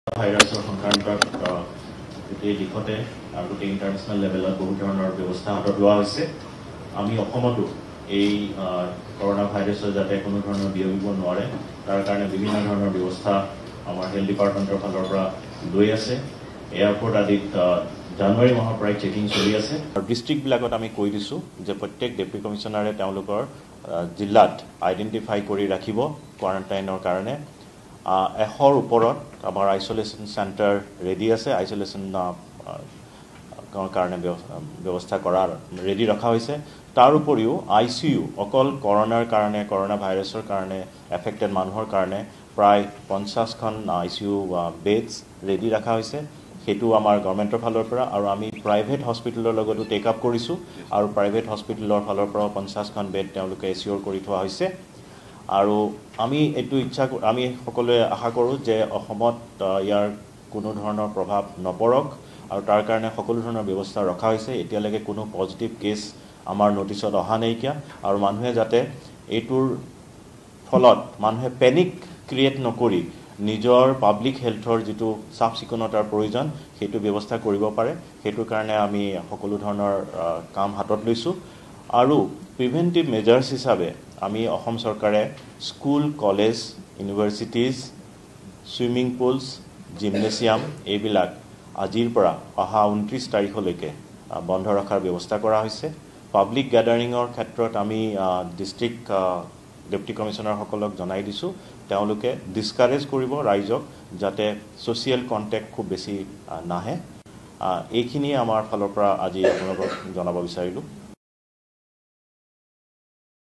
ভাইৰাছৰ সংক্ৰান্তত গোটেই দিশতে আৰু গোটেই ইণ্টাৰনেশ্যনেল লেভেলত বহু ধৰণৰ ব্যৱস্থা হাতত লোৱা হৈছে। আমি অসমতো এই কৰোণা ভাইৰাছৰ যাতে কোনো ধৰণৰ বিয়পিব নোৱাৰে তাৰ কাৰণে বিভিন্ন ধৰণৰ ব্যৱস্থা আমাৰ হেল্থ ডিপাৰ্টমেণ্টৰ ফালৰ পৰা লৈ আছে। এয়াৰপৰ্ট আদিত জানুৱাৰী মাহৰ পৰাই চেকিং চলি আছে। ডিষ্ট্ৰিক্টবিলাকত আমি কৈ দিছোঁ যে প্ৰত্যেক ডেপুটি কমিশ্যনাৰে তেওঁলোকৰ জিলাত আইডেণ্টিফাই কৰি ৰাখিব কোৱাৰেণ্টাইনৰ কাৰণে। 100ৰ ওপৰত আমাৰ আইচলেশ্যন চেণ্টাৰ ৰেডি আছে। আইচলেশ্যন কাৰণে ব্যৱস্থা কৰাৰ ৰেডি ৰখা হৈছে। তাৰ উপৰিও ICU অকল কৰোণাৰ কাৰণে, কৰোণা ভাইৰাছৰ কাৰণে এফেক্টেড মানুহৰ কাৰণে প্ৰায় 50খন ICU বেডছ ৰেডি ৰখা হৈছে। সেইটো আমাৰ গভৰ্ণমেণ্টৰ ফালৰ পৰা, আৰু আমি প্ৰাইভেট হস্পিটেলৰ লগতো টেক আপ কৰিছোঁ, আৰু প্ৰাইভেট হস্পিটেলৰ ফালৰ পৰাও 50খন বেড তেওঁলোকে এচিয়'ৰ কৰি থোৱা হৈছে। আৰু আমি আমি সকলোৱে আশা কৰোঁ যে অসমত ইয়াৰ কোনো ধৰণৰ প্ৰভাৱ নপৰক, আৰু তাৰ কাৰণে সকলো ধৰণৰ ব্যৱস্থা ৰখা হৈছে। এতিয়ালৈকে কোনো পজিটিভ কেছ আমাৰ নটিছত অহা নাইকিয়া, আৰু মানুহে যাতে এইটোৰ ফলত মানুহে পেনিক ক্ৰিয়েট নকৰি নিজৰ পাব্লিক হেল্থৰ যিটো চাফ চিকুণতাৰ প্ৰয়োজন সেইটো ব্যৱস্থা কৰিব পাৰে। সেইটোৰ কাৰণে আমি সকলো ধৰণৰ কাম হাতত লৈছোঁ। আৰু প্ৰিভেণ্টিভ মেজাৰ্ছ হিচাপে আমি অসম চৰকাৰে school, college, universities, swimming pools, gymnasium এইবিলাক আজিৰ পৰা অহা 29 তাৰিখলৈকে বন্ধ ৰখাৰ ব্যৱস্থা কৰা হৈছে। পাব্লিক গেডাৰিঙৰ ক্ষেত্ৰত আমি ডিষ্ট্ৰিক্ট ডেপুটি কমিশ্যনাৰসকলক জনাই দিছোঁ, তেওঁলোকে ডিছকাৰেজ কৰিব ৰাইজক যাতে ছ'চিয়েল কণ্টেক্ট খুব বেছি নাহে। এইখিনিয়ে আমাৰ ফালৰ পৰা আজি আপোনালোকক জনাব বিচাৰিলোঁ।